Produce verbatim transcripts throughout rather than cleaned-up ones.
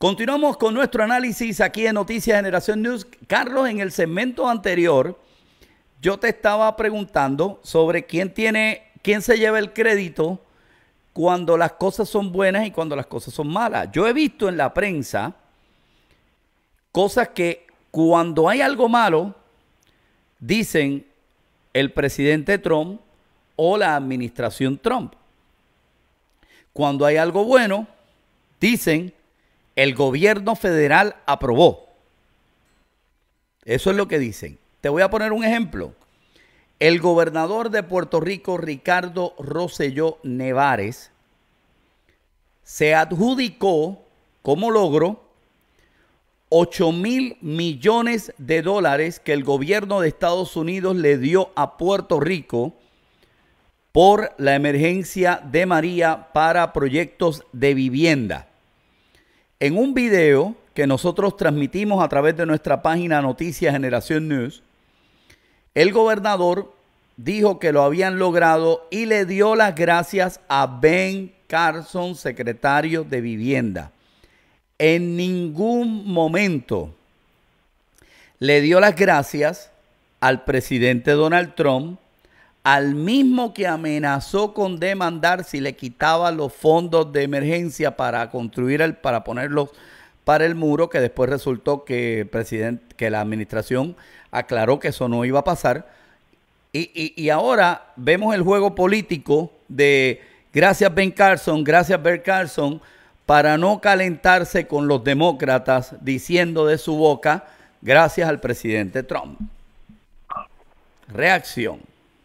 Continuamos con nuestro análisis aquí en Noticias Generación News. Carlos, en el segmento anterior, yo te estaba preguntando sobre quién tiene, quién se lleva el crédito cuando las cosas son buenas y cuando las cosas son malas. Yo he visto en la prensa cosas que cuando hay algo malo, dicen el presidente Trump o la administración Trump. Cuando hay algo bueno, dicen el gobierno federal aprobó. Eso es lo que dicen. Te voy a poner un ejemplo. El gobernador de Puerto Rico, Ricardo Rosselló Nevares, se adjudicó como logro ocho mil millones de dólares que el gobierno de Estados Unidos le dio a Puerto Rico por la emergencia de María para proyectos de vivienda. En un video que nosotros transmitimos a través de nuestra página Noticias Generación News, el gobernador dijo que lo habían logrado y le dio las gracias a Ben Carson, secretario de Vivienda. En ningún momento le dio las gracias al presidente Donald Trump, al mismo que amenazó con demandar si le quitaba los fondos de emergencia para construir, el, para ponerlos para el muro, que después resultó que, el presidente, que la administración aclaró que eso no iba a pasar. Y, y, y ahora vemos el juego político de gracias Ben Carson, gracias Ben Carson, para no calentarse con los demócratas diciendo de su boca gracias al presidente Trump. Reacción.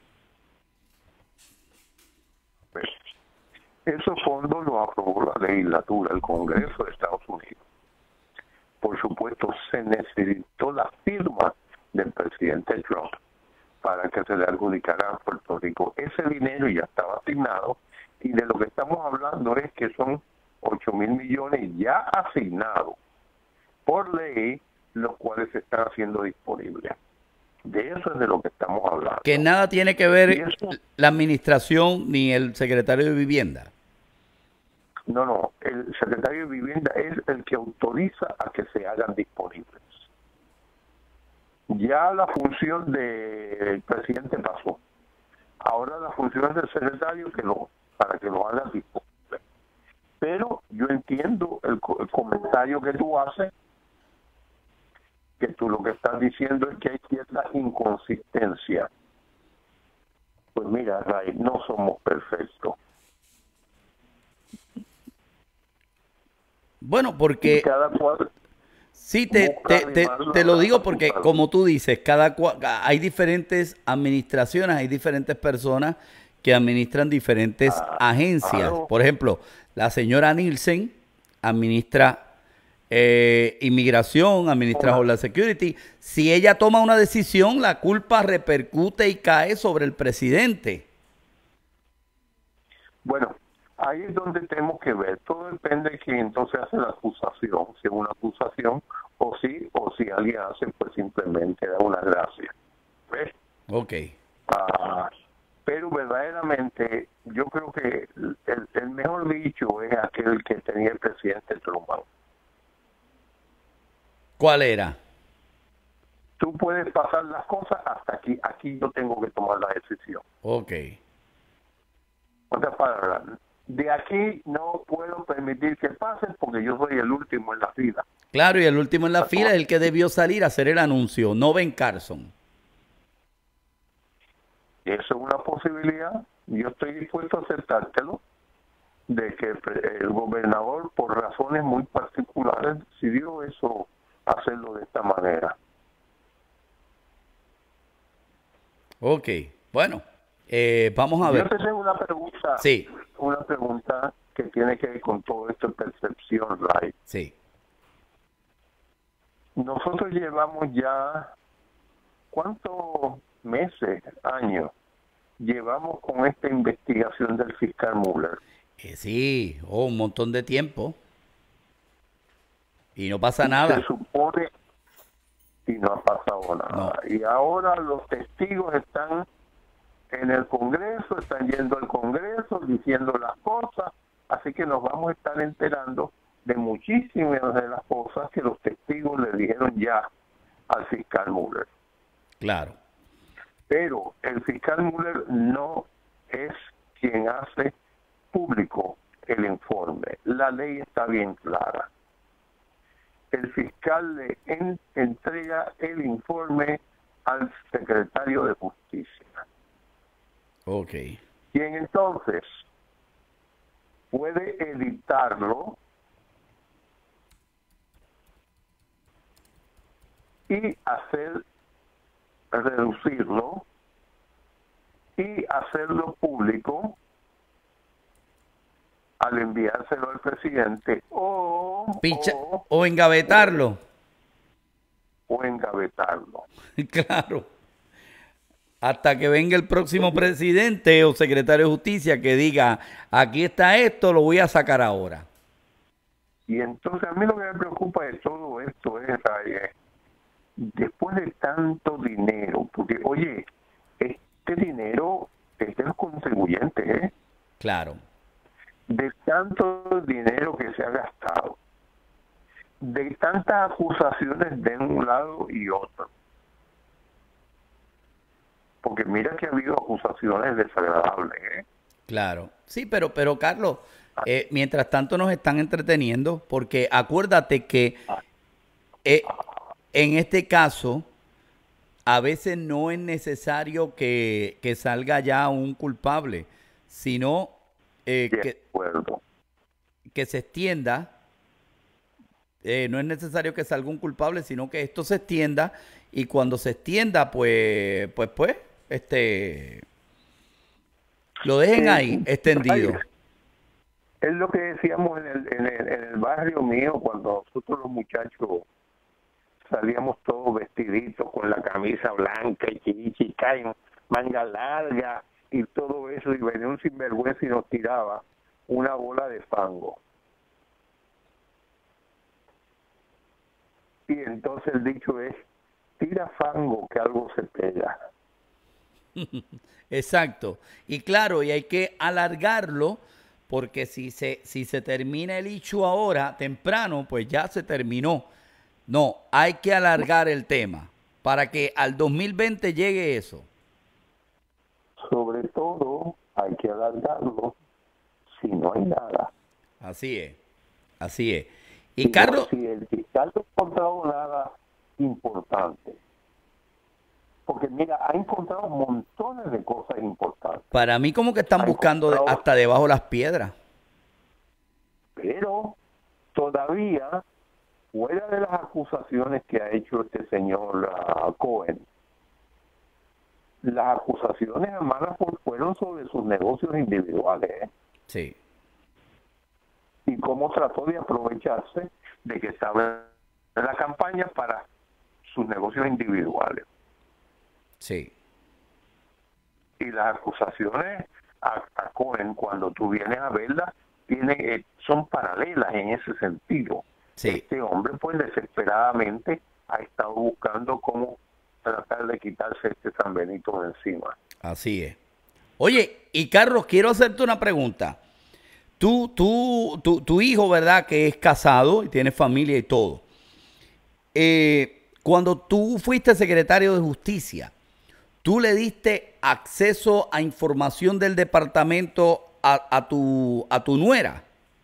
Esos fondos los aprobó la legislatura, el Congreso de Estados Unidos. Por supuesto, se necesitó la firma del presidente Trump para que se le adjudicara a Puerto Rico. Ese dinero ya estaba asignado y de lo que estamos hablando es que son ocho mil millones ya asignados por ley, los cuales se están haciendo disponibles. De eso es de lo que estamos hablando. Que nada tiene que ver eso, la administración ni el secretario de Vivienda. No, no, el secretario de Vivienda es el que autoriza a que se hagan disponibles. Ya la función del presidente pasó. Ahora la función del secretario que lo, para que lo haga disponible. Pero yo entiendo el, el comentario que tú haces, que tú lo que estás diciendo es que hay cierta inconsistencia. Pues mira, Ray, no somos perfectos. Bueno, porque cada cual sí, te, te, te, te lo digo porque, como tú dices, cada cual, hay diferentes administraciones, hay diferentes personas que administran diferentes ah, agencias. Claro. Por ejemplo, la señora Nielsen administra eh, inmigración, administra Homeland Security. Si ella toma una decisión, la culpa repercute y cae sobre el presidente. Bueno, ahí es donde tenemos que ver. Todo depende de quién entonces hace la acusación, si es una acusación o si, o si alguien hace, pues simplemente da una gracia. ¿Ves? Ok. Ah, pero verdaderamente yo creo que el, el mejor dicho es aquel que tenía el presidente Truman. ¿Cuál era? Tú puedes pasar las cosas hasta aquí. Aquí yo tengo que tomar la decisión. Ok. Otras palabras, de aquí no puedo permitir que pasen porque yo soy el último en la fila. Claro, y el último en la fila es el que debió salir a hacer el anuncio, no Ben Carson. Eso es una posibilidad. Yo estoy dispuesto a aceptártelo, de que el gobernador, por razones muy particulares, decidió eso, hacerlo de esta manera. Ok, bueno, eh, vamos a ver. Yo te tengo una pregunta. Sí. Una pregunta que tiene que ver con todo esto de percepción, Ray. Sí. Nosotros llevamos ya, ¿cuántos meses, años, llevamos con esta investigación del fiscal Mueller? Eh, sí, oh, un montón de tiempo. Y no pasa nada. Se supone y no ha pasado nada. No. Y ahora los testigos están en el Congreso, están yendo al Congreso, diciendo las cosas, así que nos vamos a estar enterando de muchísimas de las cosas que los testigos le dijeron ya al fiscal Mueller. Claro. Pero el fiscal Mueller no es quien hace público el informe. La ley está bien clara. El fiscal le en, entrega el informe al secretario de Justicia. Ok. Quien entonces puede editarlo y hacer reducirlo y hacerlo público al enviárselo al presidente o, Picha, o, o engavetarlo. o engavetarlo. Claro. Hasta que venga el próximo presidente o secretario de justicia que diga, aquí está esto, lo voy a sacar ahora. Y entonces a mí lo que me preocupa de todo esto es, eh, después de tanto dinero, porque oye, este dinero es de los contribuyentes, ¿eh? Claro. De tanto dinero que se ha gastado, de tantas acusaciones de un lado y otro. Porque mira que ha habido acusaciones desagradables, ¿eh? Claro. Sí, pero, pero Carlos, eh, mientras tanto nos están entreteniendo, porque acuérdate que eh, en este caso, a veces no es necesario que, que salga ya un culpable, sino eh, De que, acuerdo. que se extienda. Eh, no es necesario que salga un culpable, sino que esto se extienda, y cuando se extienda, pues, pues, pues, este, lo dejen ahí, extendido. Es lo que decíamos en el, en el, en el barrio mío, cuando nosotros los muchachos salíamos todos vestiditos con la camisa blanca y chichica y manga larga y todo eso, y venía un sinvergüenza y nos tiraba una bola de fango. Y entonces el dicho es, tira fango que algo se pega. Exacto. Y claro, y hay que alargarlo, porque si se, si se termina el issue ahora, temprano, pues ya se terminó. No, hay que alargar el tema para que al dos mil veinte llegue eso. Sobre todo, hay que alargarlo si no hay nada. Así es, así es. Y si Carlos... No, si el fiscal no ha encontrado nada importante, porque mira, ha encontrado montones de cosas importantes. Para mí como que están buscando de, hasta debajo de las piedras. Pero todavía, fuera de las acusaciones que ha hecho este señor uh, Cohen, las acusaciones a Manafort fueron sobre sus negocios individuales. ¿eh? Sí. Y cómo trató de aprovecharse de que estaba en la campaña para sus negocios individuales. Sí. Y las acusaciones a, a Cohen, cuando tú vienes a verlas, tiene, eh, son paralelas en ese sentido. Sí. Este hombre, pues, desesperadamente ha estado buscando cómo tratar de quitarse este San Benito de encima. Así es. Oye, y Carlos, quiero hacerte una pregunta. Tú, tú, tu, tu hijo, ¿verdad? Que es casado y tiene familia y todo. Eh, cuando tú fuiste secretario de Justicia, ¿tú le diste acceso a información del departamento a, a, tu, a tu nuera?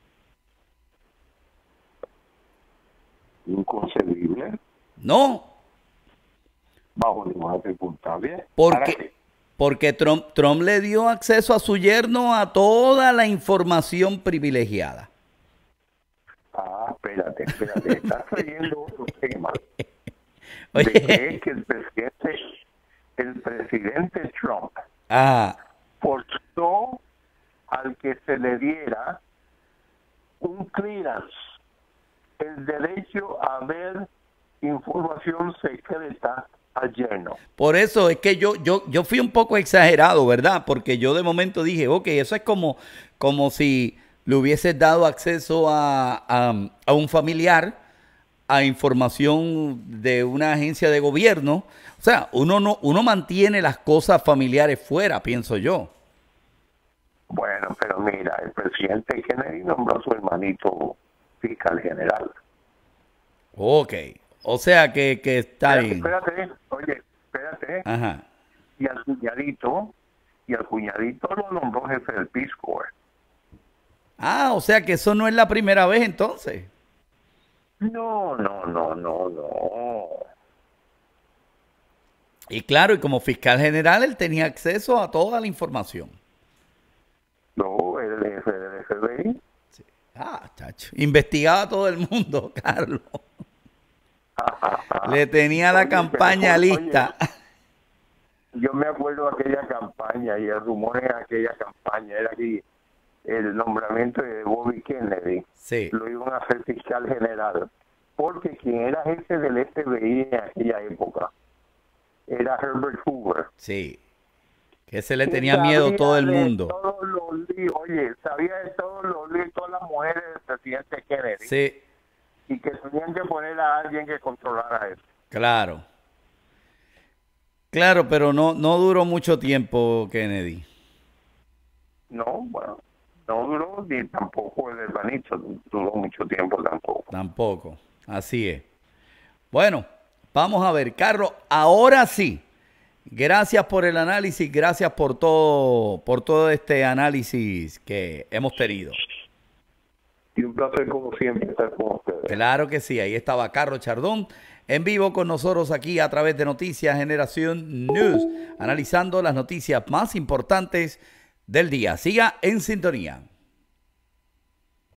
Inconcebible. No. Bajo ninguna circunstancia. Porque, porque Trump, Trump le dio acceso a su yerno a toda la información privilegiada. Ah, espérate, espérate. Estás trayendo otro tema. Oye. De que es que el presidente, el presidente Trump Ah. forzó al que se le diera un clearance, el derecho a ver información secreta al yerno. Por eso es que yo, yo, yo fui un poco exagerado, ¿verdad? Porque yo de momento dije, ok, eso es como, como si le hubieses dado acceso a, a, a un familiar a información de una agencia de gobierno. O sea, uno no, uno mantiene las cosas familiares fuera, pienso yo. Bueno, pero mira, el presidente Kennedy nombró a su hermanito fiscal general. Ok, o sea que, que está Espérate, bien. espérate, oye, espérate. Ajá. Y al cuñadito, y al cuñadito lo nombró jefe del Peace Corps. Ah, o sea que eso no es la primera vez entonces. No, no, no, no, no. Y claro, y como fiscal general él tenía acceso a toda la información. No, el jefe del F B I. Ah, chacho. Investigaba a todo el mundo, Carlos. Le tenía la Oye, campaña pero, lista. oye, yo me acuerdo de aquella campaña y el rumor en aquella campaña era que el nombramiento de Bobby Kennedy Sí. lo iban a hacer fiscal general, porque quien era jefe del F B I en aquella época era Herbert Hoover. Sí. Que se le Y tenía miedo sabía todo el de mundo. todos los líos, oye, sabía de todos los líos, todas las mujeres del presidente Kennedy, Sí, y que tenían que poner a alguien que controlara eso. claro. Claro, pero no, no duró mucho tiempo Kennedy. No, bueno, no duró ni tampoco el hermanito, duró mucho tiempo tampoco. Tampoco. Así es. Bueno, vamos a ver, Carlos, ahora sí. Gracias por el análisis, gracias por todo, por todo este análisis que hemos tenido. Y un placer como siempre estar con ustedes. Claro que sí, ahí estaba Carlos Chardón en vivo con nosotros aquí a través de Noticias Generación News, analizando las noticias más importantes del día. Siga en sintonía.